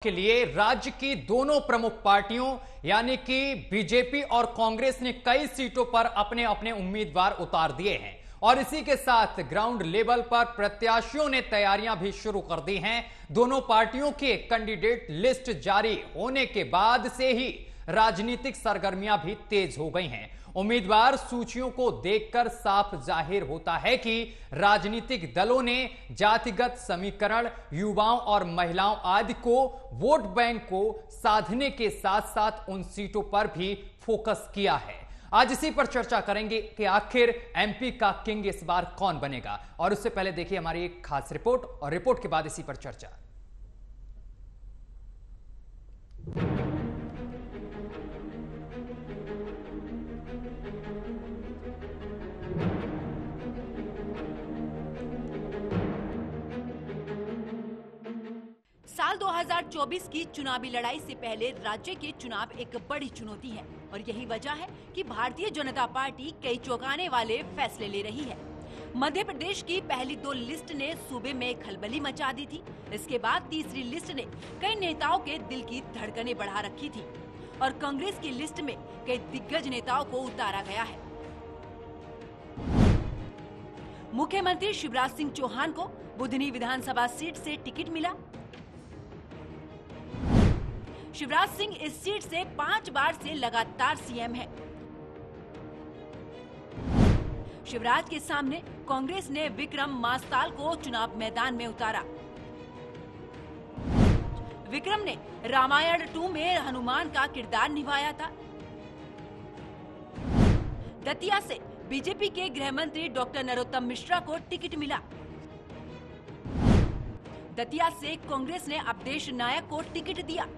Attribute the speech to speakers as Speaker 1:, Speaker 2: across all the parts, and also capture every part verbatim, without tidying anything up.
Speaker 1: के लिए राज्य की दोनों प्रमुख पार्टियों यानी कि बीजेपी और कांग्रेस ने कई सीटों पर अपने अपने उम्मीदवार उतार दिए हैं और इसी के साथ ग्राउंड लेवल पर प्रत्याशियों ने तैयारियां भी शुरू कर दी हैं। दोनों पार्टियों के कैंडिडेट लिस्ट जारी होने के बाद से ही राजनीतिक सरगर्मियां भी तेज हो गई हैं। उम्मीदवार सूचियों को देखकर साफ जाहिर होता है कि राजनीतिक दलों ने जातिगत समीकरण, युवाओं और महिलाओं आदि को वोट बैंक को साधने के साथ साथ उन सीटों पर भी फोकस किया है। आज इसी पर चर्चा करेंगे कि आखिर एमपी का किंग इस बार कौन बनेगा। और उससे पहले देखिए हमारी एक खास रिपोर्ट और रिपोर्ट के बाद इसी पर चर्चा।
Speaker 2: साल दो हज़ार चौबीस की चुनावी लड़ाई से पहले राज्य के चुनाव एक बड़ी चुनौती है और यही वजह है कि भारतीय जनता पार्टी कई चौंकाने वाले फैसले ले रही है। मध्य प्रदेश की पहली दो लिस्ट ने सूबे में खलबली मचा दी थी। इसके बाद तीसरी लिस्ट ने कई नेताओं के दिल की धड़कनें बढ़ा रखी थी और कांग्रेस की लिस्ट में कई दिग्गज नेताओं को उतारा गया है। मुख्यमंत्री शिवराज सिंह चौहान को बुधनी विधानसभा सीट से टिकट मिला। शिवराज सिंह इस सीट से पांच बार से लगातार सीएम है। शिवराज के सामने कांग्रेस ने विक्रम मास्ताल को चुनाव मैदान में उतारा। विक्रम ने रामायण टू में हनुमान का किरदार निभाया था। दतिया से बीजेपी के गृह मंत्री डॉक्टर नरोत्तम मिश्रा को टिकट मिला। दतिया से कांग्रेस ने अवधेश नायक को टिकट दिया।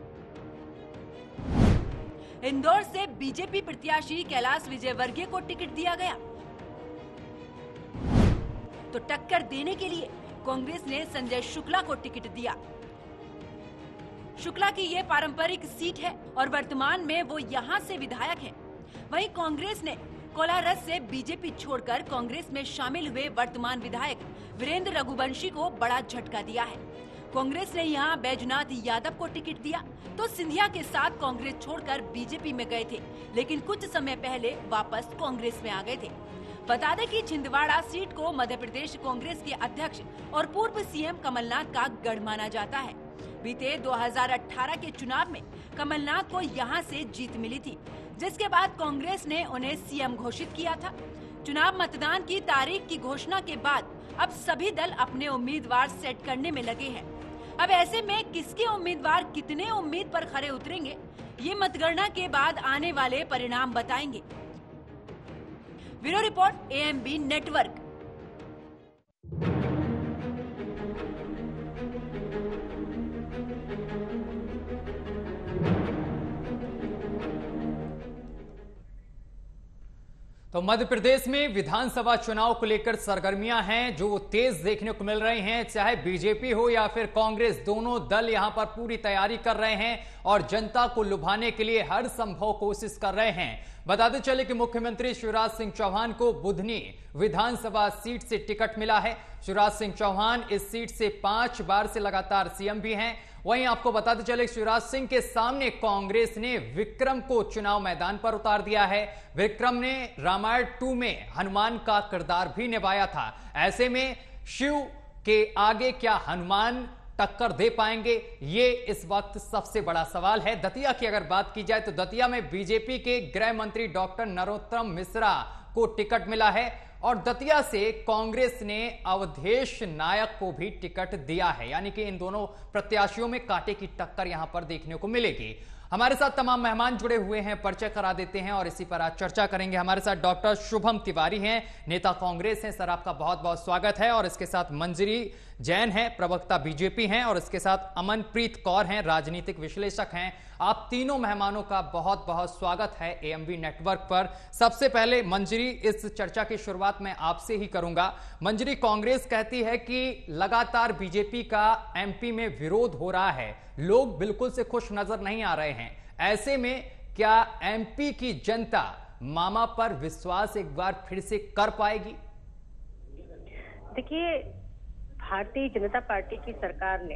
Speaker 2: इंदौर से बीजेपी प्रत्याशी कैलाश विजयवर्गीय को टिकट दिया गया। तो टक्कर देने के लिए कांग्रेस ने संजय शुक्ला को टिकट दिया। शुक्ला की ये पारंपरिक सीट है और वर्तमान में वो यहाँ से विधायक हैं। वहीं कांग्रेस ने कोलारस से बीजेपी छोड़कर कांग्रेस में शामिल हुए वर्तमान विधायक वीरेंद्र रघुवंशी को बड़ा झटका दिया है। कांग्रेस ने यहाँ बैजनाथ यादव को टिकट दिया तो सिंधिया के साथ कांग्रेस छोड़कर बीजेपी में गए थे, लेकिन कुछ समय पहले वापस कांग्रेस में आ गए थे। बता दें कि छिंदवाड़ा सीट को मध्य प्रदेश कांग्रेस के अध्यक्ष और पूर्व सीएम कमलनाथ का गढ़ माना जाता है। बीते दो हज़ार अठारह के चुनाव में कमलनाथ को यहाँ से जीत मिली थी, जिसके बाद कांग्रेस ने उन्हें सीएम घोषित किया था। चुनाव मतदान की तारीख की घोषणा के बाद अब सभी दल अपने उम्मीदवार सेट करने में लगे हैं। अब ऐसे में किसके उम्मीदवार कितने उम्मीद पर खरे उतरेंगे, ये मतगणना के बाद आने वाले परिणाम बताएंगे। Bureau report AMB network.
Speaker 1: तो मध्य प्रदेश में विधानसभा चुनाव को लेकर सरगर्मियां हैं जो तेज देखने को मिल रही हैं। चाहे बीजेपी हो या फिर कांग्रेस, दोनों दल यहां पर पूरी तैयारी कर रहे हैं और जनता को लुभाने के लिए हर संभव कोशिश कर रहे हैं। बताते चले कि मुख्यमंत्री शिवराज सिंह चौहान को बुधनी विधानसभा सीट से टिकट मिला है। शिवराज सिंह चौहान इस सीट से पांच बार से लगातार सीएम भी हैं। वहीं आपको बताते चले शिवराज सिंह के सामने कांग्रेस ने विक्रम को चुनाव मैदान पर उतार दिया है। विक्रम ने रामायण टू में हनुमान का किरदार भी निभाया था। ऐसे में शिव के आगे क्या हनुमान टक्कर दे पाएंगे, ये इस वक्त सबसे बड़ा सवाल है। दतिया की अगर बात की जाए तो दतिया में बीजेपी के गृह मंत्री डॉक्टर नरोत्तम मिश्रा को टिकट मिला है और दतिया से कांग्रेस ने अवधेश नायक को भी टिकट दिया है। यानी कि इन दोनों प्रत्याशियों में कांटे की टक्कर यहां पर देखने को मिलेगी। हमारे साथ तमाम मेहमान जुड़े हुए हैं, परिचय करा देते हैं और इसी पर आज चर्चा करेंगे। हमारे साथ डॉक्टर शुभम तिवारी हैं, नेता कांग्रेस हैं। सर, आपका बहुत बहुत स्वागत है। और इसके साथ मंजरी जैन है, प्रवक्ता बीजेपी हैं। और इसके साथ अमनप्रीत कौर हैं, राजनीतिक विश्लेषक हैं। आप तीनों मेहमानों का बहुत बहुत स्वागत है एएमबी नेटवर्क पर। सबसे पहले मंजरी, इस चर्चा की शुरुआत मैं आपसे ही करूंगा। मंजरी, कांग्रेस कहती है कि लगातार बीजेपी का एमपी में विरोध हो रहा है, लोग बिल्कुल से खुश नजर नहीं आ रहे हैं। ऐसे में क्या एमपी की जनता मामा पर विश्वास एक बार फिर से कर पाएगी?
Speaker 3: देखिए, भारतीय जनता पार्टी की सरकार ने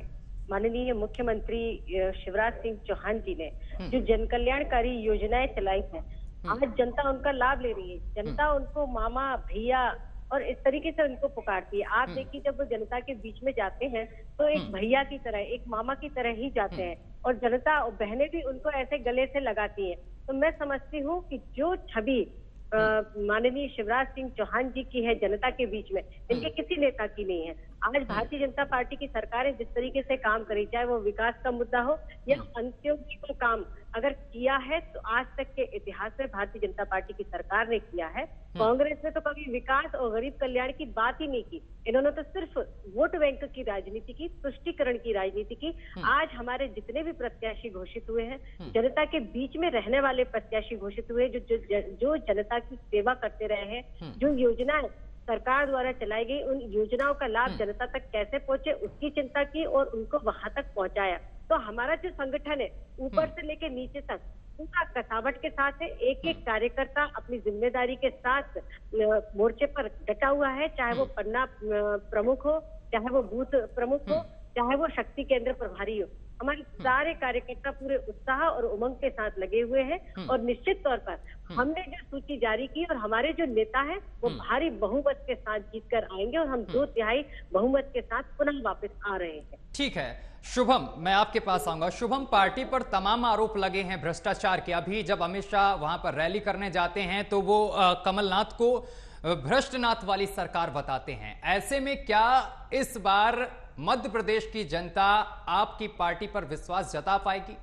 Speaker 3: माननीय मुख्यमंत्री शिवराज सिंह चौहान जी ने जो जन कल्याणकारी योजनाएं चलाई हैं, आज जनता उनका लाभ ले रही है। जनता उनको मामा, भैया और इस तरीके से उनको पुकारती है। आप देखिए, जब वो जनता के बीच में जाते हैं तो एक भैया की तरह, एक मामा की तरह ही जाते हैं और जनता और बहनें भी उनको ऐसे गले से लगाती हैं। तो मैं समझती हूँ कि जो छवि माननीय शिवराज सिंह चौहान जी की है जनता के बीच में, इनके किसी नेता की नहीं है। आज भारतीय जनता पार्टी की सरकारें जिस तरीके से काम करी, चाहे वो विकास का मुद्दा हो या अंत्योदय का काम अगर किया है, तो आज तक के इतिहास में भारतीय जनता पार्टी की सरकार ने किया है। कांग्रेस ने तो कभी विकास और गरीब कल्याण की बात ही नहीं की। इन्होंने तो सिर्फ वोट बैंक की राजनीति की, तुष्टीकरण की राजनीति की। आज हमारे जितने भी प्रत्याशी घोषित हुए हैं, जनता के बीच में रहने वाले प्रत्याशी घोषित हुए, जो जो, जो जनता की सेवा करते रहे हैं, जो योजनाएं सरकार द्वारा चलाई गई, उन योजनाओं का लाभ जनता तक कैसे पहुंचे उसकी चिंता की और उनको वहां तक पहुंचाया। तो हमारा जो संगठन है, ऊपर से लेकर नीचे तक पूरा कसावट के साथ है। एक एक कार्यकर्ता अपनी जिम्मेदारी के साथ मोर्चे पर डटा हुआ है, चाहे वो पन्ना प्रमुख हो, चाहे वो बूथ प्रमुख हो, चाहे वो शक्ति केंद्र प्रभारी हो। हमारे सारे कार्यकर्ता पूरे उत्साह और उमंग के साथ लगे हुए हैं और निश्चित तौर पर हमने जो सूची जारी की और हमारे जो नेता हैं वो भारी बहुमत के साथ जीतकर आएंगे और हम दो तिहाई बहुमत के साथ पुनः वापस आ रहे हैं।
Speaker 1: ठीक है शुभम, मैं आपके पास आऊंगा। शुभम, पार्टी पर तमाम आरोप लगे हैं भ्रष्टाचार के। अभी जब अमित शाह वहां पर रैली करने जाते हैं तो वो आ, कमलनाथ को भ्रष्टनाथ वाली सरकार बताते हैं। ऐसे में क्या इस बार मध्य प्रदेश की जनता आपकी पार्टी पर विश्वास जता पाएगी?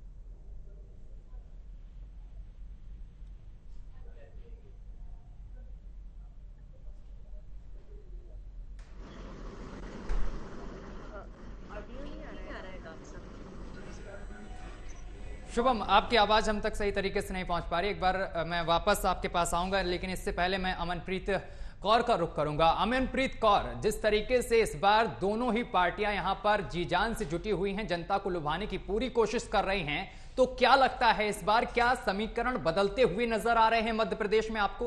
Speaker 1: शुभम, आपकी आवाज हम तक सही तरीके से नहीं पहुंच पा रही। एक बार मैं वापस आपके पास आऊंगा, लेकिन इससे पहले मैं अमनप्रीत कौर का रुख करूंगा। अमनप्रीत कौर, जिस तरीके से इस बार दोनों ही पार्टियां यहां पर जी जान से जुटी हुई हैं, जनता को लुभाने की पूरी कोशिश कर रही हैं, तो क्या लगता है इस बार क्या समीकरण बदलते हुए नजर आ रहे हैं मध्य प्रदेश में आपको?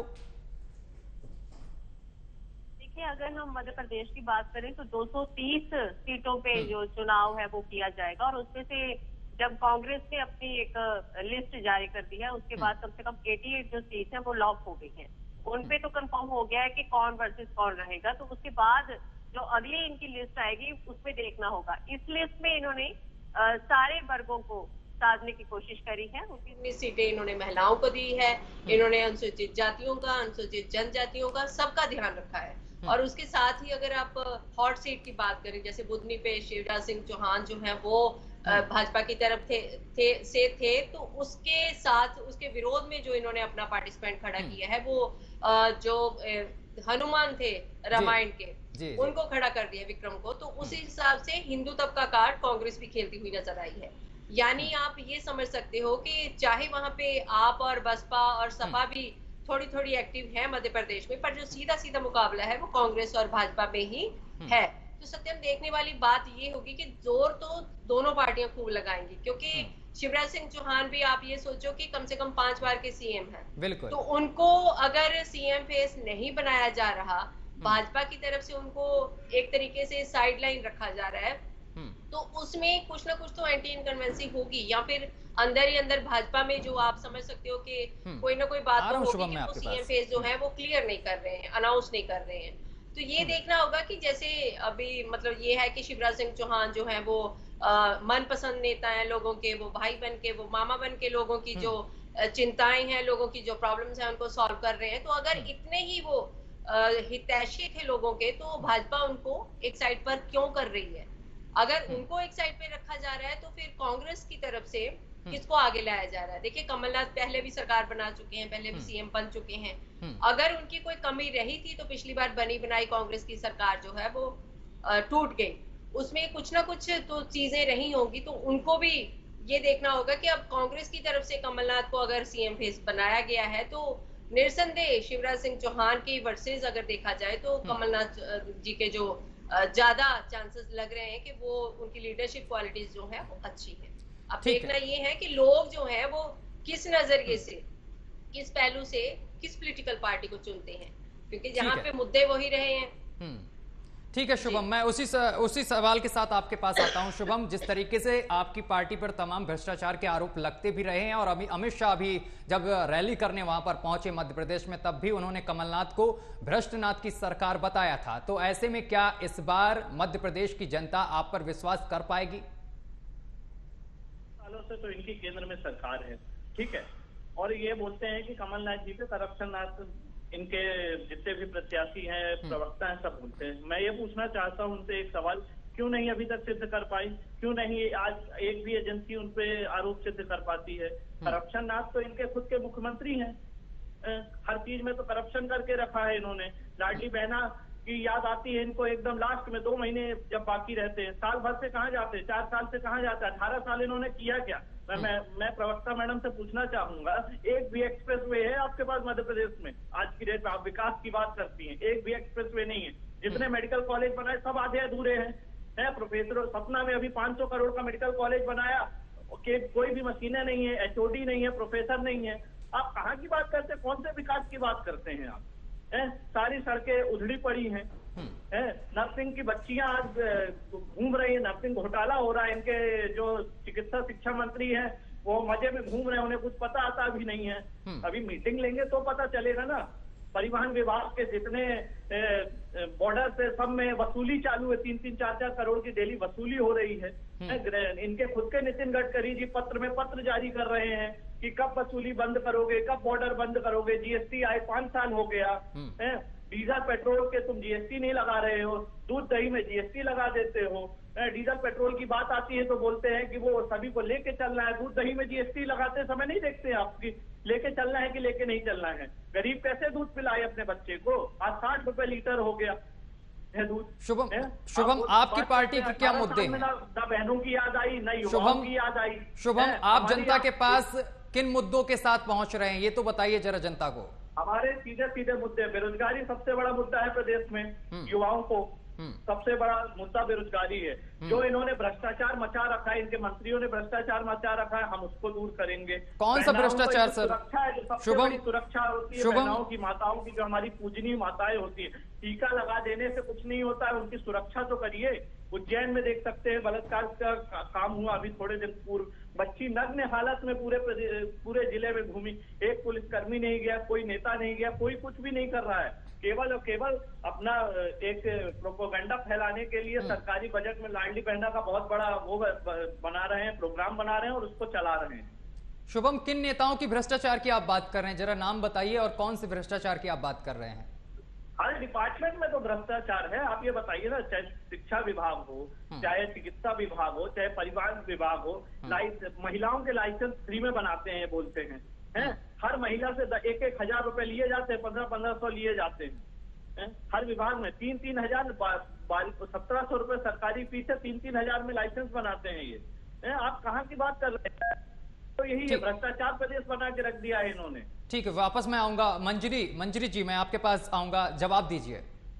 Speaker 4: देखिए, अगर हम मध्य प्रदेश की बात करें तो दो सौ तीस सीटों पे जो चुनाव है वो किया जाएगा और उसमें से जब कांग्रेस ने अपनी एक लिस्ट जारी कर दी है, उसके बाद कम से कम अठासी जो सीट है वो लॉक हो गई है। उन पे तो कंफर्म हो गया है कि कौन वर्सेस कौन रहेगा। तो उसके बाद जो अगली इनकी लिस्ट आएगी उसमें देखना होगा। इस लिस्ट में इन्होंने आ, सारे वर्गों को साधने की कोशिश करी है। उन्नीस सीटें इन्होंने महिलाओं को दी है, इन्होंने अनुसूचित जातियों का, अनुसूचित जनजातियों का सबका ध्यान रखा है। और उसके साथ ही अगर आप हॉट सीट की बात करें, जैसे बुधनी पे शिवराज सिंह चौहान जो है वो भाजपा की तरफ थे, थे से थे, तो उसके साथ उसके विरोध में जो इन्होंने अपना पार्टिसिपेंट खड़ा किया है वो जो हनुमान थे रामायण के, जी, जी. उनको खड़ा कर दिया, विक्रम को। तो उसी हिसाब से हिंदू तबका कार्ड कांग्रेस भी खेलती हुई नजर आई है। यानी आप ये समझ सकते हो कि चाहे वहां पे आप और बसपा और सपा भी थोड़ी थोड़ी एक्टिव है मध्य प्रदेश में, पर जो सीधा सीधा मुकाबला है वो कांग्रेस और भाजपा में ही है। तो सत्यम देखने वाली बात ये होगी कि जोर तो दोनों पार्टियां खूब लगाएंगी, क्योंकि शिवराज सिंह चौहान भी आप ये सोचो कि कम से कम पांच बार के सीएम हैं, बिल्कुल। तो उनको अगर सीएम फेस नहीं बनाया जा रहा, भाजपा की तरफ से उनको एक तरीके से साइडलाइन रखा जा रहा है, तो उसमें कुछ ना कुछ तो एंटी इनकन्वेंसी होगी, या फिर अंदर ही अंदर भाजपा में जो आप समझ सकते हो कि कोई ना कोई बात तो होगी कि वो सीएम फेस जो है वो क्लियर नहीं कर रहे हैं, अनाउंस नहीं कर रहे हैं। तो ये देखना होगा कि जैसे अभी मतलब ये है कि शिवराज सिंह चौहान जो है वो मनपसंद नेता हैं लोगों के, वो भाई बन के, वो मामा बन के लोगों की जो चिंताएं हैं, लोगों की जो प्रॉब्लम्स हैं उनको सॉल्व कर रहे हैं। तो अगर इतने ही वो हितैषी थे लोगों के, तो भाजपा उनको एक साइड पर क्यों कर रही है? अगर उनको एक साइड पे रखा जा रहा है तो फिर कांग्रेस की तरफ से किसको आगे लाया जा रहा है? देखिए, कमलनाथ पहले भी सरकार बना चुके हैं, पहले भी सीएम बन चुके हैं। अगर उनकी कोई कमी रही थी तो पिछली बार बनी बनाई कांग्रेस की सरकार जो है वो टूट गई, उसमें कुछ ना कुछ तो चीजें रही होंगी। तो उनको भी ये देखना होगा कि अब कांग्रेस की तरफ से कमलनाथ को अगर सीएम फेस बनाया गया है तो निरसंदेह शिवराज सिंह चौहान की वर्सेज अगर देखा जाए तो कमलनाथ जी के जो ज्यादा चांसेस लग रहे हैं कि वो उनकी लीडरशिप क्वालिटीज जो है वो अच्छी है। अब देखना ये है कि लोग जो है वो किस नजरिए से, किस पहलू से किस पॉलिटिकल पार्टी को चुनते हैं, क्योंकि जहाँ पे मुद्दे वही रहे हैं।
Speaker 1: ठीक है शुभम, मैं उसी स, उसी सवाल के साथ आपके पास आता हूं। शुभम, जिस तरीके से आपकी पार्टी पर तमाम भ्रष्टाचार के आरोप लगते भी रहे हैं और अभी अमित शाह भी जब रैली करने वहां पर पहुंचे मध्य प्रदेश में, तब भी उन्होंने कमलनाथ को भ्रष्टनाथ की सरकार बताया था, तो ऐसे में क्या इस बार मध्य प्रदेश की जनता आप पर विश्वास कर पाएगी?
Speaker 5: सालों से तो इनकी केंद्र में सरकार है, ठीक है, और ये बोलते हैं कि कमलनाथ जी पे करप्शन नाथ, इनके जितने भी प्रत्याशी हैं, प्रवक्ता हैं, सब बोलते हैं। मैं ये पूछना चाहता हूं उनसे एक सवाल, क्यों नहीं अभी तक सिद्ध कर पाई? क्यों नहीं आज एक भी एजेंसी उन पे आरोप सिद्ध कर पाती है? करप्शन नाथ तो इनके खुद के मुख्यमंत्री हैं, हर चीज में तो करप्शन करके रखा है इन्होंने। लाडली बहना की याद आती है इनको एकदम लास्ट में, दो महीने जब बाकी रहते हैं, साल भर से कहाँ जाते हैं, चार साल से कहाँ जाते हैं, अठारह साल इन्होंने किया क्या? मैं मैं मैं प्रवक्ता मैडम से पूछना चाहूंगा, एक भी एक्सप्रेस वे है आपके पास मध्य प्रदेश में? आज की डेट में आप विकास की बात करती हैं, एक भी एक्सप्रेस वे नहीं है। जितने मेडिकल कॉलेज बनाए सब आधे अधूरे हैं, है? प्रोफेसर सपना में अभी पांच सौ करोड़ का मेडिकल कॉलेज बनाया, के कोई भी मशीनें नहीं है, एचओडी नहीं है, प्रोफेसर नहीं है। आप कहाँ की बात करते हैं? कौन से विकास की बात करते हैं आप? है? सारी सड़कें उधड़ी पड़ी हैं, है? नर्सिंग की बच्चियां आज घूम रही है, नर्सिंग घोटाला हो रहा है। इनके जो चिकित्सा शिक्षा मंत्री हैं वो मजे में घूम रहे हैं, उन्हें कुछ पता आता भी नहीं है। अभी मीटिंग लेंगे तो पता चलेगा ना। परिवहन विभाग के जितने बॉर्डर से सब में वसूली चालू है, तीन तीन चार चार करोड़ की डेली वसूली हो रही है। इनके खुद के नितिन गडकरी जी पत्र में पत्र जारी कर रहे हैं कि कब वसूली बंद करोगे, कब बॉर्डर बंद करोगे। जीएसटी आए पांच साल हो गया है, डीजल पेट्रोल के तुम जीएसटी नहीं लगा रहे हो, दूध दही में जीएसटी लगा देते हो। डीजल पेट्रोल की बात आती है तो बोलते हैं कि वो सभी को लेके चलना है, दूध दही में जीएसटी लगाते समय नहीं देखते आपकी लेके चलना है कि लेके नहीं चलना है। गरीब कैसे दूध पिलाए अपने बच्चे को? आज साठ रुपए लीटर हो गया है दूध।
Speaker 1: शुभम, शुभम आपकी पार्टी के क्या मुद्दे हैं?
Speaker 5: ना बहनों की याद आई, ना युवाओं की याद आई।
Speaker 1: शुभम, आप जनता के पास किन मुद्दों के साथ पहुंच रहे हैं, ये तो बताइए जरा जनता को।
Speaker 5: हमारे सीधे सीधे मुद्दे, बेरोजगारी सबसे बड़ा मुद्दा है प्रदेश में, युवाओं को सबसे बड़ा मुद्दा बेरोजगारी है। जो इन्होंने भ्रष्टाचार मचा रखा है, इनके मंत्रियों ने भ्रष्टाचार मचा रखा है, हम उसको दूर करेंगे।
Speaker 1: कौन सा भ्रष्टाचार सर?
Speaker 5: सुरक्षा है, जो सबसे बड़ी सुरक्षा होती है बहनों की, माताओं की, जो हमारी पूजनीय माताएं होती है। टीका लगा देने से कुछ नहीं होता है, उनकी सुरक्षा तो करिए। उज्जैन में देख सकते हैं बलात्कार का काम हुआ अभी थोड़े दिन पूर्व, बच्ची नग्न हालत में पूरे पूरे जिले में घूमी, एक पुलिसकर्मी नहीं गया, कोई नेता नहीं गया, कोई कुछ भी नहीं कर रहा है। केवल और केवल अपना एक प्रोपोगंडा फैलाने के लिए सरकारी बजट में लाडली बहना का बहुत बड़ा वो बना रहे हैं, प्रोग्राम बना रहे हैं और उसको चला रहे हैं।
Speaker 1: शुभम, किन नेताओं की भ्रष्टाचार की आप बात कर रहे हैं, जरा नाम बताइए, और कौन से भ्रष्टाचार की आप बात कर रहे हैं?
Speaker 5: हर डिपार्टमेंट में तो भ्रष्टाचार है। आप ये बताइए ना, चाहे शिक्षा विभाग हो, चाहे चिकित्सा विभाग हो, चाहे परिवहन विभाग हो, महिलाओं के लाइसेंस फ्री में बनाते हैं बोलते हैं, हैं? हर महिला से एक एक हजार रुपए लिए जाते हैं, पंद्रह पंद्रह सौ लिए जाते हैं, हैं? हर विभाग में तीन तीन हजार सत्रह सौ रुपए सरकारी फीस है, तीन तीन हजार में लाइसेंस बनाते हैं ये, हैं? आप कहाँ की बात कर रहे हैं? तो यही है, भ्रष्टाचार प्रदेश बना के रख दिया है इन्होंने।
Speaker 1: ठीक है, वापस मैं आऊंगा। मंजरी मंजरी जी, मैं आपके पास आऊंगा, जवाब दीजिए।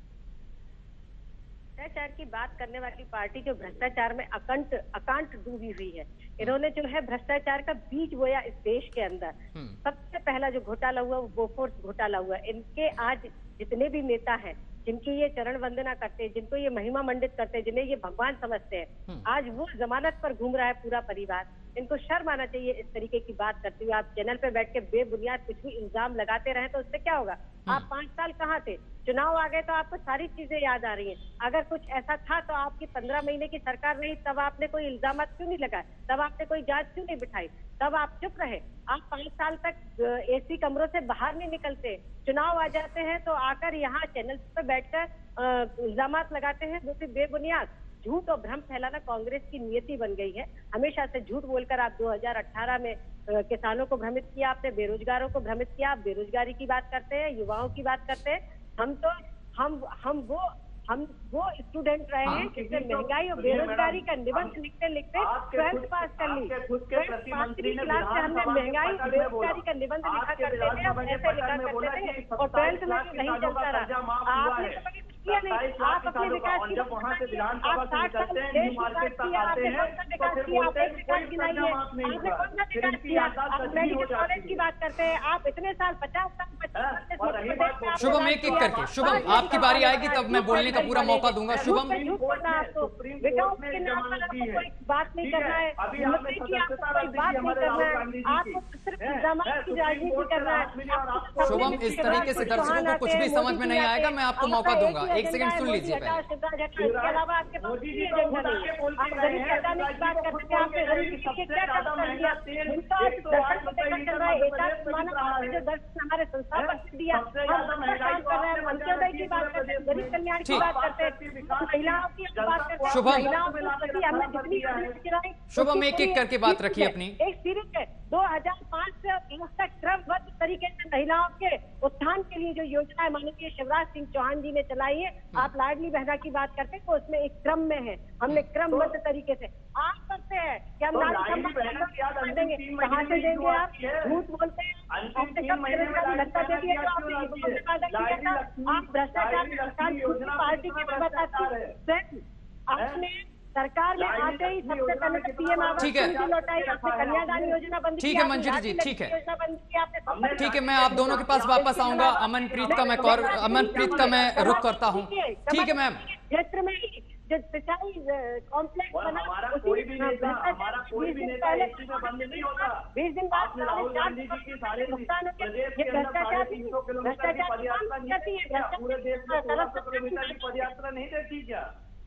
Speaker 3: भ्रष्टाचार की बात करने वाली पार्टी जो भ्रष्टाचार में अकंट अकांट डूबी हुई है, इन्होंने जो है भ्रष्टाचार का बीज बोया इस देश के अंदर। सबसे पहला जो घोटाला हुआ वो बोफोर्स घोटाला हुआ। इनके आज जितने भी नेता हैं, जिनकी ये चरण वंदना करते हैं, जिनको ये महिमा मंडित करते हैं, जिन्हें ये भगवान समझते हैं, आज वो जमानत पर घूम रहा है पूरा परिवार। इनको शर्म आना चाहिए इस तरीके की बात करते हुए। आप चैनल पे बैठ के बेबुनियाद कुछ भी इल्जाम लगाते रहे तो उससे क्या होगा? आप पांच साल कहाँ थे? चुनाव आ गए तो आपको सारी चीजें याद आ रही हैं। अगर कुछ ऐसा था तो आपकी पंद्रह महीने की सरकार रही, तब आपने कोई इल्जाम क्यों नहीं लगाए? तब आपने कोई जांच क्यों नहीं बिठाई? तब आप चुप रहे। आप पांच साल तक एसी कमरों से बाहर नहीं निकलते, चुनाव आ जाते हैं तो आकर यहाँ चैनल पे बैठकर इल्जाम लगाते हैं, जो कि बेबुनियाद झूठ और भ्रम फैलाना कांग्रेस की नियति बन गई है। हमेशा से झूठ बोलकर आप दो हज़ार अठारह में किसानों को भ्रमित किया, आपने बेरोजगारों को भ्रमित किया। आप बेरोजगारी की बात करते हैं, युवाओं की बात करते हैं। हम तो हम हम वो हम वो स्टूडेंट रहे हैं जिससे महंगाई और बेरोजगारी का निबंध लिखते लिखते ट्वेल्थ पास कर ली। पांचवी क्लास से हमने महंगाई और बेरोजगारी का निबंध लिखा करते थे, हम ऐसे लिखा करते थे, और ट्वेल्थ में नहीं चलता रहा। आपने तो कभी किया नहीं। आप अपने विकास की आप साठ साल देश विकास किया, आपने कौन सा विकास किया? आपने विकास की नहीं है, आपने कौन सा विकास किया? आप मेडिकल कॉलेज की बात करते हैं, आप इतने साल पचास साल
Speaker 1: शुभम एक एक करके, शुभम आपकी बारी आएगी तब मैं बोलने का पूरा मौका दूंगा। शुभम
Speaker 3: बात नहीं करना है, बात नहीं करना है, आपको सिर्फ जमात की राजनीति करना है।
Speaker 1: शुभम इस तरीके से दर्शकों को कुछ भी समझ में नहीं आएगा, मैं आपको मौका दूंगा। एक सेकंड सुन लीजिए पहले।
Speaker 3: इसके अलावा आपके पास कोई एजेंडा नहीं है। आप गरीब हटाने की बात करते हैं, आपने गरीब के लिए क्या काम कर दिया? उनका दर्शन को देखकर चल रहा है, एकात्म मानव आपने जो दर्शन हमारे संस्था पर दिया, हम काम कर रहे हैं, अंत्योदय की बात करते हैं, गरीब कल्याण की बात करते हैं, महिलाओं की बात करते हैं,
Speaker 1: शुभम
Speaker 3: महिलाओं के प्रति हमने जितनी कोशिश गिराई।
Speaker 1: शुभम एक एक करके बात रखिए अपनी।
Speaker 3: एक सीरीज है दो हजार पाँच से आज तक क्रमबद्ध तरीके से महिलाओं के उत्थान के लिए जो योजना माननीय शिवराज सिंह चौहान जी ने चलाई है। आप लाडली बहना की बात करते हैं तो उसमें एक क्रम में है, हमने क्रमबद्ध तरीके से आप करते हैं कि हम नारी सम्मान देंगे, कहाँ से देंगे? आप झूठ बोलते हैं, आपने कब बेरोजगारी भत्ता दे दिया तो आपने युवकों से वादा किया था, आप भ्रष्टाचार के किसान दूसरी पार्टी की बताती हैं। आपने सरकार में आते ही सबसे पहले तो पीएम आवास योजना लौटाई, आपने कन्यादान योजना बंद की,
Speaker 1: ठीक है मंजूरी जी, ठीक है
Speaker 3: योजना बंद की आपने।
Speaker 1: ठीक है, मैं आप दोनों के पास वापस आऊंगा। अमनप्रीत का मैं कॉर अमनप्रीत का मैं रुख करता हूँ। ठीक है मैम।
Speaker 3: क्षेत्र में जो सिंचाई कॉम्प्लेक्स बना,
Speaker 5: हमारा कोई भी नेता हमारा कोई भी नेता एसी में बंद नहीं होता।
Speaker 3: बीस दिन बाद
Speaker 5: राहुल गांधी जी की सारे प्रदेश के अंदर साढ़े तीन सौ किलोमीटर की पदयात्रा नहीं देती क्या? पूरे देश में सोलह सौ किलोमीटर की पदयात्रा नहीं देती क्या?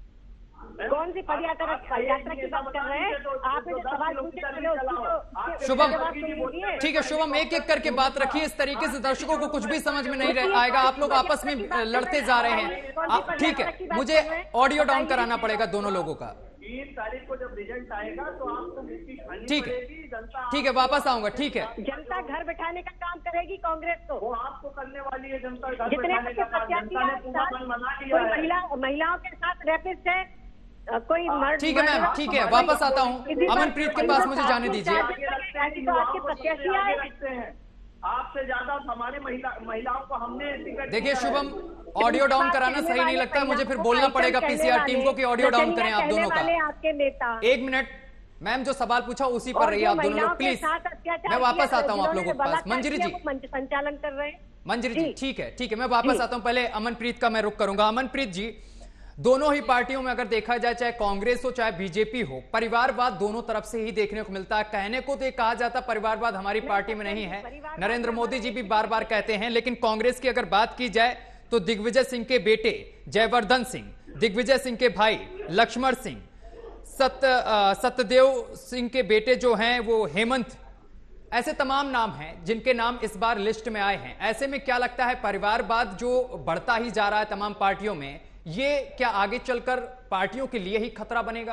Speaker 3: कौन सी पदयात्रा पदयात्रा की बात कर रहे हैं? आपने जो सवाल पूछे
Speaker 1: शुभम ठीक है, शुभम एक एक करके बात रखिए। इस तरीके से दर्शकों को कुछ भी समझ में नहीं आएगा, आप लोग आपस में लड़ते जा रहे हैं। ठीक है, मुझे ऑडियो डाउन कराना पड़ेगा दोनों लोगों का।
Speaker 5: तीन तारीख को जब रिजल्ट आएगा तो आपको मुक्ति खानी
Speaker 1: ठीक है,
Speaker 5: पड़ेगी। जनता
Speaker 1: ठीक है वापस आऊंगा। ठीक है,
Speaker 3: जनता घर बैठाने का काम करेगी कांग्रेस को,
Speaker 5: वो आपको करने वाली है। जनता घर
Speaker 3: जितने
Speaker 5: बैठाने का काम जनता ने पूरा मन बना
Speaker 3: कोई
Speaker 5: लिया है।
Speaker 3: महिला महिलाओं के साथ रेपिस्ट है, कोई मर्द।
Speaker 1: ठीक है मैम, ठीक है वापस आता हूँ। अमनप्रीत के पास मुझे जाने दीजिए।
Speaker 5: आपसे ज्यादा हमारे महिला महिलाओं को हमने टिकट।
Speaker 1: देखिए शुभम, ऑडियो डाउन कराना सही नहीं लगता है, मुझे फिर बोलना पड़ेगा पीसीआर टीम को कि ऑडियो डाउन करें आप दोनों का।
Speaker 3: आपके नेता
Speaker 1: एक मिनट मैम, जो सवाल पूछा उसी पर रहिए आप दोनों लोग प्लीज। मैं वापस आता हूँ आप लोगों के पास। मंजरी जी
Speaker 3: संचालन कर रहे हैं।
Speaker 1: मंजरी जी ठीक है, ठीक है मैं वापस आता हूँ। पहले अमनप्रीत का मैं रुख करूंगा। अमनप्रीत जी, दोनों ही पार्टियों में अगर देखा जाए, चाहे कांग्रेस हो चाहे बीजेपी हो, परिवारवाद दोनों तरफ से ही देखने को मिलता है। कहने को तो ये कहा जाता परिवारवाद हमारी पार्टी में नहीं है, नरेंद्र मोदी जी भी बार बार कहते हैं, लेकिन कांग्रेस की अगर बात की जाए तो दिग्विजय सिंह के बेटे जयवर्धन सिंह, दिग्विजय सिंह के भाई लक्ष्मण सिंह, सत्य सत्यदेव सिंह के बेटे जो हैं वो हेमंत, ऐसे तमाम नाम हैं जिनके नाम इस बार लिस्ट में आए हैं। ऐसे में क्या लगता है, परिवारवाद जो बढ़ता ही जा रहा है तमाम पार्टियों में, ये क्या आगे चलकर पार्टियों के लिए ही खतरा बनेगा?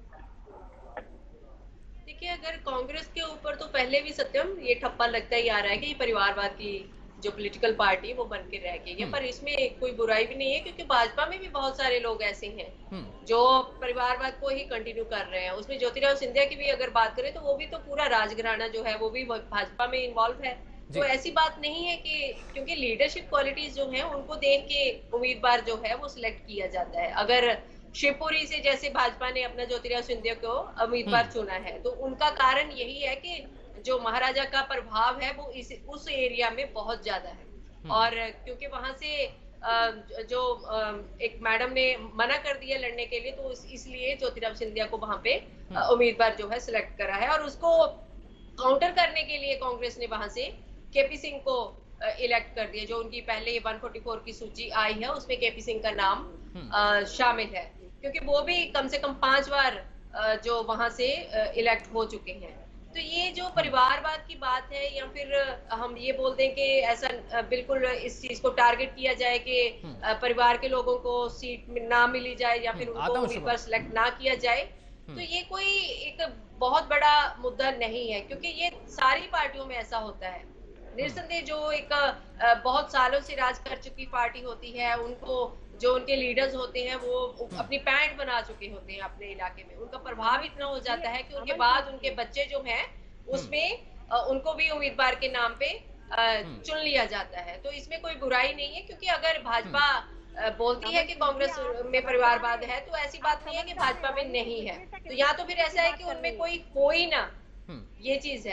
Speaker 6: देखिए, अगर कांग्रेस के ऊपर तो पहले भी सत्यम ये ठप्पा लगता ही आ रहा है कि परिवारवाद की जो पॉलिटिकल पार्टी है वो बन के रह गई है, पर इसमें कोई बुराई भी नहीं है क्योंकि भाजपा में भी बहुत सारे लोग ऐसे हैं जो परिवारवाद को ही कंटिन्यू कर रहे हैं। उसमें ज्योतिराव सिंधिया की भी अगर बात करें तो वो भी तो पूरा राजघराना जो है वो भी भाजपा में इन्वॉल्व है। तो ऐसी बात नहीं है कि क्योंकि लीडरशिप क्वालिटीज जो हैं उनको देख के उम्मीदवार जो है वो सिलेक्ट किया जाता है। अगर शिवपुरी से जैसे भाजपा ने अपना ज्योतिराव सिंधिया को उम्मीदवार चुना है तो उनका कारण यही है कि जो महाराजा का प्रभाव है वो इस उस एरिया में बहुत ज्यादा है, और क्योंकि वहां से जो एक मैडम ने मना कर दिया लड़ने के लिए तो इसलिए ज्योतिराव सिंधिया को वहां पे उम्मीदवार जो है सिलेक्ट करा है, और उसको काउंटर करने के लिए कांग्रेस ने वहां से केपी सिंह को इलेक्ट कर दिया। जो उनकी पहले एक सौ चौवालीस की सूची आई है उसमें केपी सिंह का नाम आ, शामिल है, क्योंकि वो भी कम से कम पांच बार आ, जो वहां से इलेक्ट हो चुके हैं। तो ये जो परिवारवाद की बात है, या फिर हम ये बोल दें कि ऐसा बिल्कुल इस चीज को टारगेट किया जाए कि परिवार के लोगों को सीट ना मिली जाए या फिर उनको उम्मीदवार सिलेक्ट ना किया जाए, तो ये कोई एक बहुत बड़ा मुद्दा नहीं है, क्योंकि ये सारी पार्टियों में ऐसा होता है। निस्संदेह जो एक बहुत सालों से राज कर चुकी पार्टी होती है, उनको जो उनके लीडर्स होते हैं वो अपनी पैंट बना चुके होते हैं अपने इलाके में, उनका प्रभाव इतना हो जाता है कि उनके बाद उनके बच्चे जो हैं उसमें उनको भी उम्मीदवार के नाम पे चुन लिया जाता है। तो इसमें कोई बुराई नहीं है, क्योंकि अगर भाजपा बोलती है कि कांग्रेस में परिवारवाद है तो ऐसी बात नहीं है कि भाजपा में नहीं है। तो यहाँ तो फिर ऐसा है कि उनमें कोई कोई ना ये चीज है।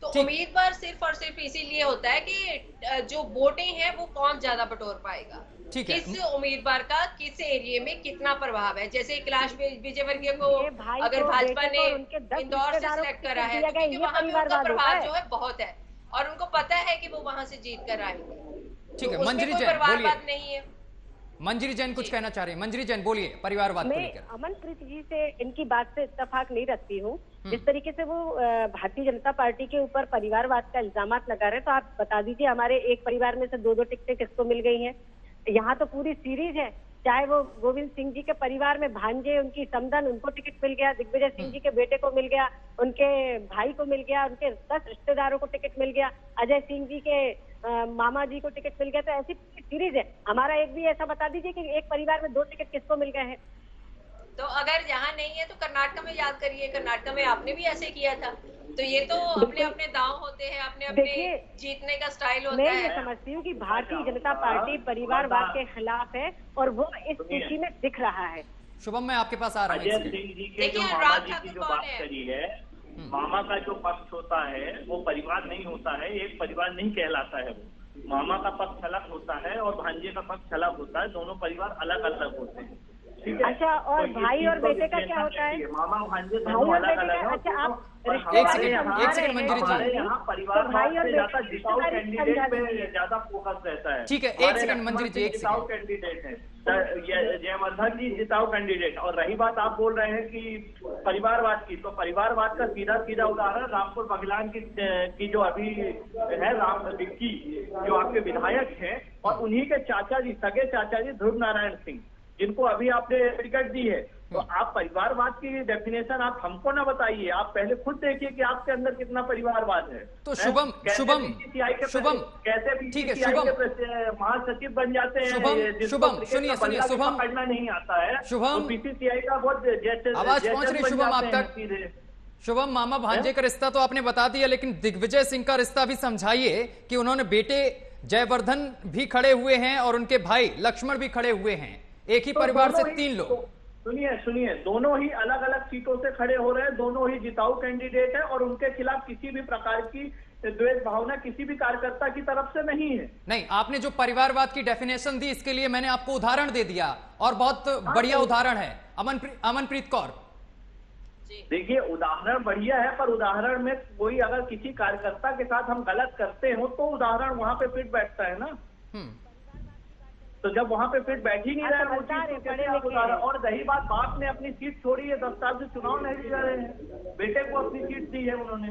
Speaker 6: तो उम्मीदवार सिर्फ और सिर्फ इसीलिए होता है कि जो वोटें हैं वो कौन ज्यादा बटोर पाएगा, किस उम्मीदवार का किस एरिया में कितना प्रभाव है। जैसे कैलाश विजयवर्गीय को अगर भाजपा ने इंदौर से सिलेक्ट करा है तो क्योंकि वहां पे उनका प्रभाव जो है बहुत है और उनको पता है कि वो वहां से जीत कर आएंगे।
Speaker 1: ठीक है,
Speaker 6: तो
Speaker 1: मंजरी जैन
Speaker 6: परिवारवाद नहीं है।
Speaker 1: मंजरी जैन कुछ कहना चाह रहे हैं। मंजरी जैन बोलिए, परिवारवाद को लेकर।
Speaker 3: मैं अमनप्रीत जी से इनकी बात से इत्तेफाक नहीं रखती हूँ। जिस तरीके से वो भारतीय जनता पार्टी के ऊपर परिवारवाद का इल्जाम लगा रहे हैं, तो आप बता दीजिए हमारे एक परिवार में से दो दो टिकटें किसको मिल गई हैं। यहाँ तो पूरी सीरीज है, चाहे वो गोविंद सिंह जी के परिवार में भांजे, उनकी समधन, उनको टिकट मिल गया, दिग्विजय सिंह जी के बेटे को मिल गया, उनके भाई को मिल गया, उनके दस रिश्तेदारों को टिकट मिल गया, अजय सिंह जी के आ, मामा जी को टिकट मिल गया। तो ऐसी सीरीज है। हमारा एक भी ऐसा बता दीजिए कि एक परिवार में दो टिकट किसको मिल गए हैं।
Speaker 6: तो अगर यहाँ नहीं है तो कर्नाटक में याद करिए, कर्नाटक में आपने भी ऐसे किया था। तो ये तो अपने अपने दांव होते हैं, अपने अपने जीतने का स्टाइल होता है।
Speaker 3: मैं ये समझती हूँ कि भारतीय जनता पार्टी परिवारवाद के खिलाफ है और वो इस सूची में दिख रहा है।
Speaker 1: शुभम, मैं आपके पास आ रहा हूँ।
Speaker 5: अजय सिंह जी के जो मामा जी की जो बात करी है, मामा का जो पक्ष होता है वो परिवार नहीं होता है, एक परिवार नहीं कहलाता है। वो मामा का पक्ष अलग होता है और भांजे का पक्ष अलग होता है, दोनों परिवार अलग अलग होते हैं।
Speaker 3: अच्छा, और तो भाई और बेटे का क्या होता है?
Speaker 5: मामा भांजे
Speaker 3: दोनों अलग अलग है। अच्छा, आप एक
Speaker 1: सेकंड एक सेकंड मंजरी जी,
Speaker 5: यहाँ परिवार भाई और ज्यादा जिताऊ कैंडिडेट पे ज्यादा फोकस रहता है।
Speaker 1: ठीक है, एक सेकंड मंजरी जी, एक
Speaker 5: जिताऊ कैंडिडेट है जयवर्धन जी, जिताऊ कैंडिडेट। और रही बात आप बोल रहे हैं कि परिवारवाद की, तो परिवारवाद का सीधा सीधा उदाहरण रामपुर बघेलान की की जो अभी है राम विक्की, जो आपके विधायक हैं, और उन्हीं के चाचा जी, सगे चाचा जी ध्रुव नारायण सिंह, जिनको अभी आपने टिकट दी है। तो आप परिवारवाद की डेफिनेशन आप हमको ना बताइए, आप पहले खुद देखिए कि आपके अंदर कितना परिवारवाद है।
Speaker 1: तो शुभम शुभम शुभम
Speaker 5: कैसे
Speaker 1: ठीक है, शुभम
Speaker 5: महासचिव बन जाते हैं।
Speaker 1: शुभम शुभम सुनिए सुनिए शुभम,
Speaker 5: पढ़ना नहीं आता है
Speaker 1: शुभम,
Speaker 5: बीसीसीआई का बहुत
Speaker 1: आवाज पहुंच रही शुभम आप तक। शुभम, मामा भांजे का रिश्ता तो आपने बता दिया, लेकिन दिग्विजय सिंह का रिश्ता भी समझाइए कि उन्होंने बेटे जयवर्धन भी खड़े हुए हैं और उनके भाई लक्ष्मण भी खड़े हुए हैं, एक ही
Speaker 5: तो
Speaker 1: परिवार से तीन लोग।
Speaker 5: तो, सुनिए सुनिए दोनों ही अलग अलग सीटों से खड़े हो रहे हैं, दोनों ही जिताऊ कैंडिडेट है और उनके खिलाफ किसी भी प्रकार की द्वेष भावना किसी भी कार्यकर्ता की तरफ से नहीं है।
Speaker 1: नहीं, आपने जो परिवारवाद की डेफिनेशन दी, इसके लिए मैंने आपको उदाहरण दे दिया और बहुत बढ़िया उदाहरण है। अमनप्रीत अमनप्रीत कौर,
Speaker 5: देखिए उदाहरण बढ़िया है, पर उदाहरण में कोई अगर किसी कार्यकर्ता के साथ हम गलत करते हो तो उदाहरण वहां पे फिट बैठता है ना। तो जब वहां पे फिट बैठ ही नहीं रहे हैं। और रही बात, बाप ने अपनी सीट छोड़ी है, दस साल से चुनाव नहीं लड़ रहे हैं, बेटे को अपनी सीट दी है उन्होंने।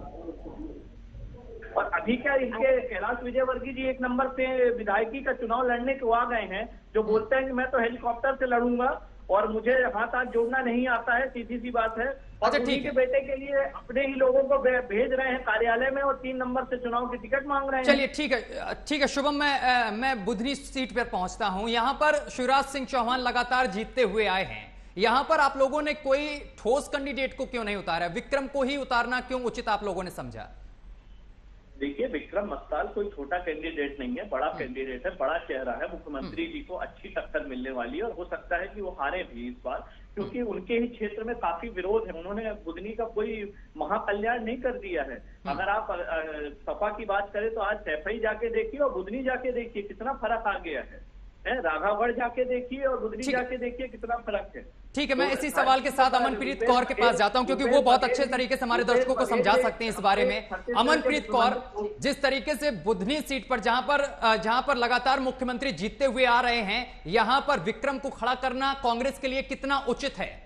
Speaker 5: और अभी क्या इनके कैलाश विजयवर्गीय जी एक नंबर पे विधायकी का चुनाव लड़ने को आ गए हैं, जो बोलते हैं कि मैं तो हेलीकॉप्टर से लड़ूंगा और मुझे हाथ हाथ जोड़ना नहीं आता है, सीधी सी बात है। और
Speaker 1: अच्छा,
Speaker 5: उन्हीं के बेटे के लिए अपने ही लोगों को भेज रहे हैं कार्यालय में और तीन नंबर से चुनाव की टिकट मांग रहे हैं।
Speaker 1: चलिए ठीक है, ठीक है शुभम, मैं मैं बुधनी सीट पर पहुंचता हूं। यहां पर शिवराज सिंह चौहान लगातार जीतते हुए आए हैं, यहां पर आप लोगों ने कोई ठोस कैंडिडेट को क्यों नहीं उतारा? विक्रम को ही उतारना क्यों उचित आप लोगों ने समझा?
Speaker 5: देखिए, विक्रम मस्ताल कोई छोटा कैंडिडेट नहीं है, बड़ा कैंडिडेट है, बड़ा चेहरा है। मुख्यमंत्री जी को अच्छी टक्कर मिलने वाली है और हो सकता है कि वो हारे भी इस बार, क्योंकि उनके ही क्षेत्र में काफी विरोध है। उन्होंने बुधनी का कोई महाकल्याण नहीं कर दिया है। अगर आप सपा की बात करें तो आज सैफई जाके देखिए और बुधनी जाके देखिए कितना फर्क आ गया है। राघवगढ़ जाके देखिए और बुधनी जाके देखिए कितना फर्क है।
Speaker 1: ठीक है, मैं इसी सवाल के साथ अमनप्रीत कौर के पास जाता हूं, क्योंकि वो बहुत अच्छे तरीके से हमारे दर्शकों को समझा सकते हैं इस बारे में। अमनप्रीत कौर, जिस तरीके से बुधनी सीट पर जहां पर जहां पर लगातार मुख्यमंत्री जीतते हुए आ रहे हैं, यहां पर विक्रम को खड़ा करना कांग्रेस के लिए कितना उचित है?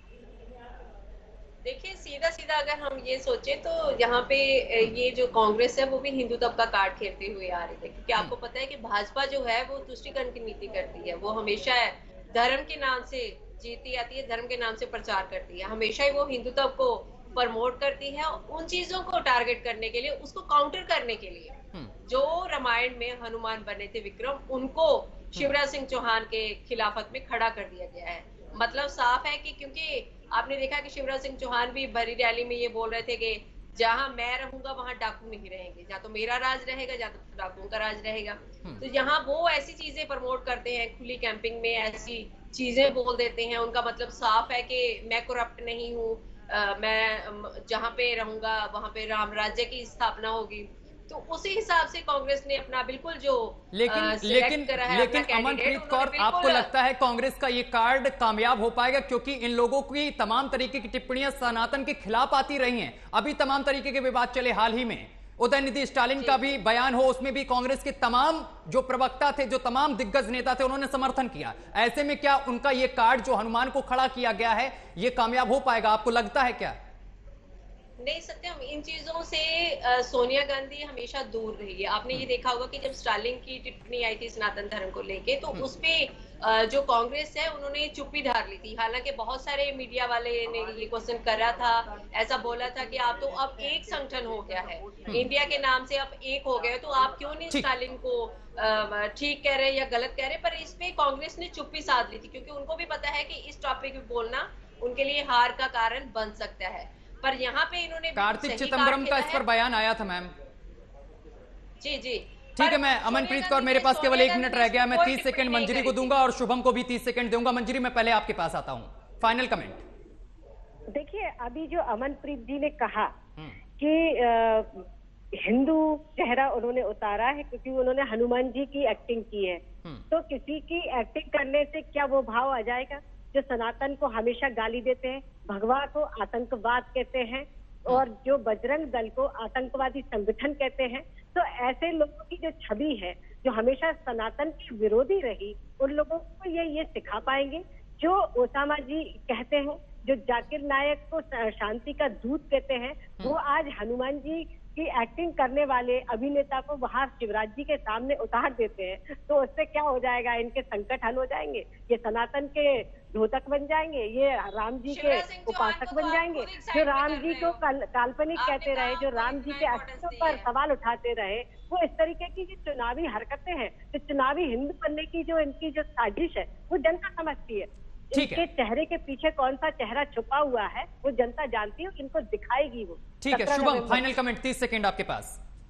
Speaker 6: देखिए, सीधा सीधा अगर हम ये सोचे तो यहाँ पे ये जो कांग्रेस है वो भी हिंदुत्व का कार्ड खेलते हुए आ रही है, क्योंकि आपको पता है कि भाजपा जो है वो तुष्टीकरण की नीति करती है। वो हमेशा धर्म के नाम से जीती आती है, धर्म के नाम से प्रचार करती है, हमेशा ही वो हिंदुत्व को प्रमोट करती है। उन चीजों को टारगेट करने के लिए, उसको काउंटर करने के लिए जो रामायण में हनुमान बने थे विक्रम, उनको शिवराज सिंह चौहान के खिलाफत में खड़ा कर दिया गया है। मतलब साफ है कि क्योंकि आपने देखा कि शिवराज सिंह चौहान भी भरी रैली में ये बोल रहे थे कि जहां मैं रहूंगा वहां डाकू नहीं रहेंगे, या तो मेरा राज रहेगा या तो डाकुओं का राज रहेगा। तो यहाँ वो ऐसी चीजें प्रमोट करते हैं, खुली कैंपिंग में ऐसी चीजें बोल देते हैं। उनका मतलब साफ है कि मैं करप्ट नहीं हूँ, आ, मैं जहां पे रहूंगा वहां पे राम राज्य की स्थापना होगी, तो उसी हिसाब से कांग्रेस ने अपना बिल्कुल जो
Speaker 1: लेकिन
Speaker 6: आ,
Speaker 1: लेकिन
Speaker 6: करा है
Speaker 1: लेकिन अमनप्रीत कौर, आपको लगता है कांग्रेस का ये कार्ड कामयाब हो पाएगा? क्योंकि इन लोगों की तमाम तरीके की टिप्पणियां सनातन के खिलाफ आती रही हैं, अभी तमाम तरीके के विवाद चले हाल ही में, उदयनिधि स्टालिन का भी बयान हो, उसमें भी कांग्रेस के तमाम जो प्रवक्ता थे, जो तमाम दिग्गज नेता थे, उन्होंने समर्थन किया। ऐसे में क्या उनका ये कार्ड जो हनुमान को खड़ा किया गया है, ये कामयाब हो पाएगा, आपको लगता है क्या?
Speaker 6: नहीं सत्यम, इन चीजों से आ, सोनिया गांधी हमेशा दूर रही है। आपने ये देखा होगा कि जब स्टालिन की टिप्पणी आई थी सनातन धर्म को लेके, तो उसपे जो कांग्रेस है उन्होंने चुप्पी धार ली थी। हालांकि बहुत सारे मीडिया वाले ने ये क्वेश्चन करा था, ऐसा बोला था कि आप तो अब एक संगठन हो गया है, इंडिया के नाम से अब एक हो गए, तो आप क्यों नहीं स्टालिन को ठीक कह रहे या गलत कह रहे? पर इस पे कांग्रेस ने चुप्पी साध ली थी, क्योंकि उनको भी पता है कि इस टॉपिक पे बोलना उनके लिए हार का कारण बन सकता है। पर यहाँ पे इन्होंने
Speaker 1: कार्तिक चिदम्बरम का इस पर बयान आया था मैम।
Speaker 6: जी जी
Speaker 1: ठीक है, मैं अमनप्रीत कौर, मेरे पास केवल एक मिनट रह गया, मैं तीस सेकंड मंजरी को दूंगा और शुभम को भी तीस सेकंड दूंगा। मंजरी, मैं पहले आपके पास आता हूं, फाइनल कमेंट।
Speaker 3: देखिए, अभी जो अमनप्रीत जी ने कहा कि हिंदू चेहरा उन्होंने उतारा है क्योंकि उन्होंने हनुमान जी की एक्टिंग की है, तो किसी की एक्टिंग करने से क्या वो भाव आ जाएगा? जो सनातन को हमेशा गाली देते हैं, भगवा को आतंकवाद कहते हैं और जो बजरंग दल को आतंकवादी संगठन कहते हैं, तो ऐसे लोगों की जो छवि है, जो हमेशा सनातन की विरोधी रही, उन लोगों को ये ये सिखा पाएंगे? जो ओसामा जी कहते हैं, जो जाकिर नायक को शांति का दूत कहते हैं, वो आज हनुमान जी की एक्टिंग करने वाले अभिनेता को वहां शिवराज जी के सामने उतार देते हैं, तो उससे क्या हो जाएगा? इनके संकट हल हो जाएंगे, ये सनातन के धोतक बन जाएंगे, ये राम जी के उपासक बन जाएंगे, जो राम जी को काल्पनिक कहते रहे, जो राम जी के अस्तित्व पर सवाल उठाते रहे। वो इस तरीके की जो चुनावी हरकतें हैं, जो चुनावी हिंदू बनने की जो इनकी जो साजिश है, वो जनता समझती है। इनके चेहरे के पीछे कौन सा चेहरा छुपा हुआ है वो जनता जानती है, इनको दिखाएगी वो।
Speaker 1: ठीक है, शुभम, फाइनल कमेंट, तीस सेकंड आपके पास।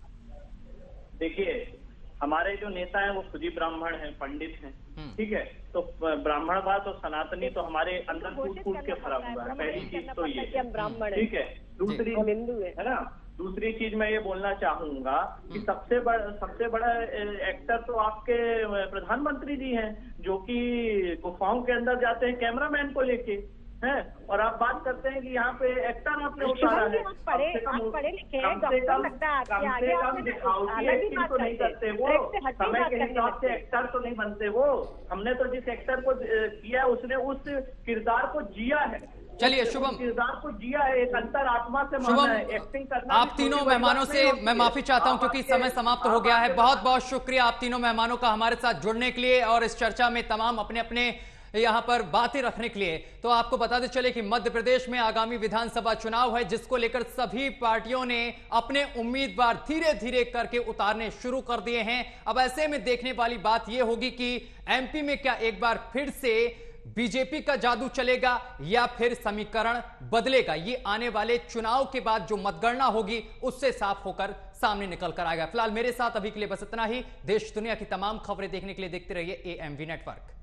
Speaker 5: देखिए, हमारे जो नेता हैं वो खुद ही ब्राह्मण हैं, पंडित हैं, ठीक है, तो ब्राह्मणवाद और सनातनी तो हमारे अंदर कूट कूट के भरा हुआ है। पहली चीज तो ये, ठीक है। दूसरी हिंदू है ना, दूसरी चीज मैं ये बोलना चाहूंगा कि सबसे बड़ा सबसे बड़ा एक्टर तो आपके प्रधानमंत्री जी हैं, जो कि गुफाओं के अंदर जाते हैं कैमरामैन को लेके हैं, और आप बात करते हैं कि यहाँ पे एक्टर आपने उतारा है।
Speaker 3: आप पढ़े पढ़े लिखे हैं,
Speaker 5: कम से कम कम से कम दिखावटी एक्टिंग तो नहीं करते वो, समय के हिसाब से एक्टर तो नहीं बनते वो। हमने तो जिस एक्टर को किया उसने उस किरदार को जिया है।
Speaker 1: चलिए शुभम,
Speaker 5: किरदार को जिया है, एक अंतर आत्मा से माना है, एक्टिंग करना।
Speaker 1: आप तीनों मेहमानों से मैं माफी चाहता हूं क्योंकि समय समाप्त हो गया है। बहुत बहुत शुक्रिया आप तीनों मेहमानों का हमारे साथ जुड़ने के लिए और इस चर्चा में तमाम अपने अपने यहां पर बातें रखने के लिए। तो आपको बताते चले कि मध्य प्रदेश में आगामी विधानसभा चुनाव है, जिसको लेकर सभी पार्टियों ने अपने उम्मीदवार धीरे धीरे करके उतारने शुरू कर दिए हैं। अब ऐसे में देखने वाली बात यह होगी कि एमपी में क्या एक बार फिर से बीजेपी का जादू चलेगा या फिर समीकरण बदलेगा। ये आने वाले चुनाव के बाद जो मतगणना होगी उससे साफ होकर सामने निकल कर आएगा। फिलहाल मेरे साथ अभी के लिए बस इतना ही। देश दुनिया की तमाम खबरें देखने के लिए देखते रहिए एएमवी नेटवर्क।